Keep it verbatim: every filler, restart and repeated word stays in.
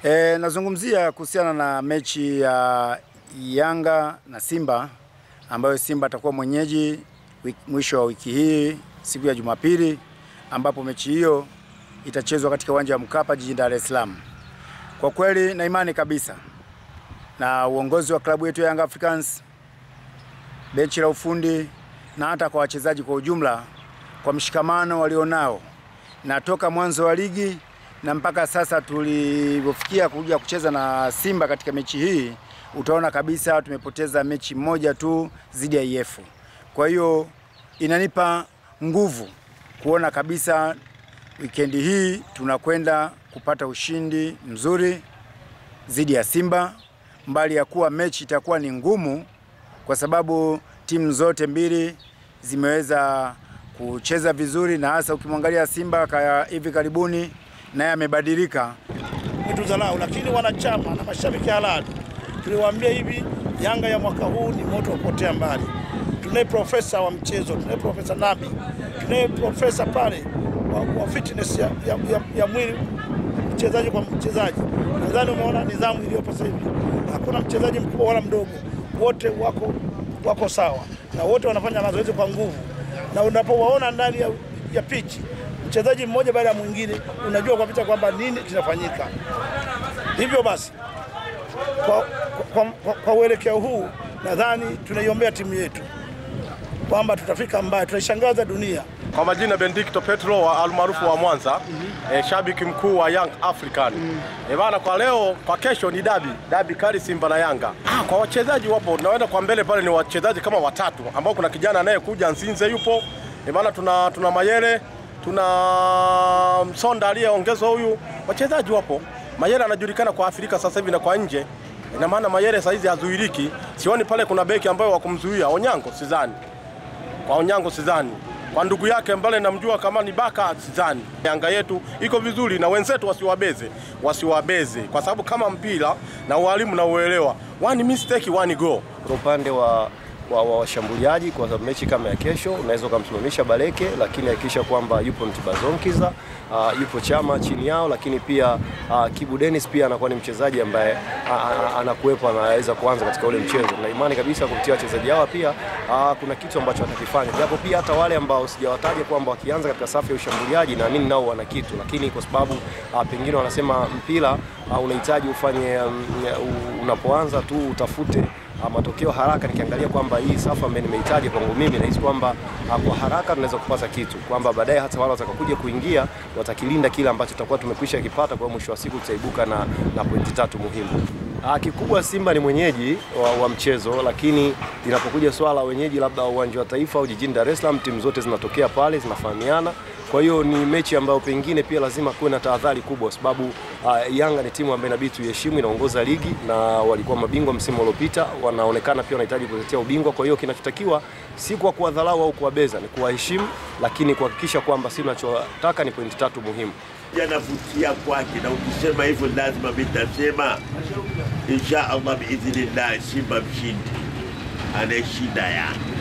E, nazungumzia kuhusiana na mechi ya Yanga na Simba ambayo Simba atakuwa mwenyeji mwisho wa wiki hii siku ya Jumapili, ambapo mechi hiyo itachezwa katika uwanja wa Mkapa jijini Dar es Salaam. Kwa kweli na imani kabisa na uongozi wa klabu yetu ya Young Africans, benchi la ufundi na hata kwa wachezaji kwa ujumla, kwa mshikamano walionao na toka mwanzo wa ligi na mpaka sasa tulipofikia kuja kucheza na Simba katika mechi hii, utaona kabisa tumepoteza mechi moja tu dhidi ya I F. Kwa hiyo inanipa nguvu kuona kabisa weekend hii tunakwenda kupata ushindi mzuri dhidi ya Simba, mbali ya kuwa mechi itakuwa ni ngumu kwa sababu timu zote mbili zimeweza kucheza vizuri, na hasa ukimwangalia Simba kaya hivi karibuni naye amebadilika. Mtuzalao, lakini wanachama na mashabiki halali tuliwaambia hivi, Yanga ya mwaka huu ni moto upotea mbali. Tunaye profesa wa mchezo, tunaye profesa Nabi, tunaye profesa pale wa, wa fitness ya, ya, ya, ya mwili mchezaji kwa mchezaji. Nadhani umeona nidhamu iliyopo sasa hivi. Hakuna mchezaji mkubwa wala mdogo, wote wako wako sawa na wote wanafanya mazoezi kwa nguvu, na unapowaona ndani ya, ya pitch mchezaji mmoja baada ya mwingine, unajua kwa picha kwamba nini kinafanyika. Hivyo basi kwa kwa, kwa, kwa uelekeo huu nadhani tunaiombea timu yetu kwamba tutafika mbali, tutashangaza dunia. Kwa majina Benedicto Petro wa almaarufu wa Mwanza, mm -hmm. e, shabiki mkuu wa Young African. Mm -hmm. E bana, kwa leo, kwa kesho ni dabi, dabi kali Simba na Yanga. Ah, kwa wachezaji wapo, naenda kwa mbele pale ni wachezaji kama watatu ambao kuna kijana anayekuja Nzinze yupo. E bana, tuna tuna Mayele, tuna Msonda aliyeongezwa huyu. Wachezaji wapo. Mayele anajulikana kwa Afrika sasa hivi na kwa nje. Ina maana Mayele saizi hazuiriki. Sioni pale kuna beki ambaye wakumzuia. Onyango sidhani. Kwa Onyango sidhani. Kwa ndugu yake mbale namjua kama ni Baka sidhani. Yanga yetu iko vizuri na wenzetu wasiwabeze. Wasiwabeze kwa sababu kama mpira na walimu na uelewa, one mistake one go. Kwa upande wa wa washambuliaji kwa mechi kama ya kesho, unaweza kumsimamisha Baleke, lakini hakikisha kwamba yupo Mtibazonkiza, uh, yupo Chama chini yao, lakini pia uh, Kibu Dennis pia anakuwa ni mchezaji ambaye uh, anakuepo anaweza kuanza katika ule mchezo. Na imani kabisa kupitia wachezaji hawa pia uh, kuna kitu ambacho watakifanya. Japo pia hata wale ambao sijawataja kwamba wakianza katika safu ya ushambuliaji, naamini nao wana kitu, lakini kwa sababu uh, pengine wanasema mpira uh, unahitaji ufanye um, unapoanza tu utafute matokeo haraka. Nikiangalia kwamba hii safu ambayo nimehitaji kwangu mimi, nahisi kwamba kwa haraka tunaweza kupata kitu, kwamba baadaye hata wale watakaokuja kuingia watakilinda kile ambacho tutakuwa tumekwisha kipata, kwa mwisho wa siku tutaibuka na na pointi tatu muhimu. Ah, kikubwa Simba ni mwenyeji wa, wa mchezo, lakini linapokuja swala wenyeji labda uwanja wa Taifa au jijini Dar es Salaam, timu zote zinatokea pale, zinafahamiana. Kwa hiyo ni mechi ambayo pengine pia lazima kuwe na tahadhari kubwa, sababu uh, Yanga ni timu ambayo inabidi tuheshimu, inaongoza ligi na walikuwa mabingwa msimu uliopita, wanaonekana pia wanahitaji kutetea ubingwa. Kwa hiyo kinachotakiwa si kwa kuwadharau au kuwabeza, ni kuwaheshimu, lakini kuhakikisha kwamba sisi tunachotaka ni pointi tatu muhimu. Yanavutia kwake, na ukisema hivyo lazima mimi nitasema insha Allah biidhnillah Simba mshindi anayeshinda Yanga.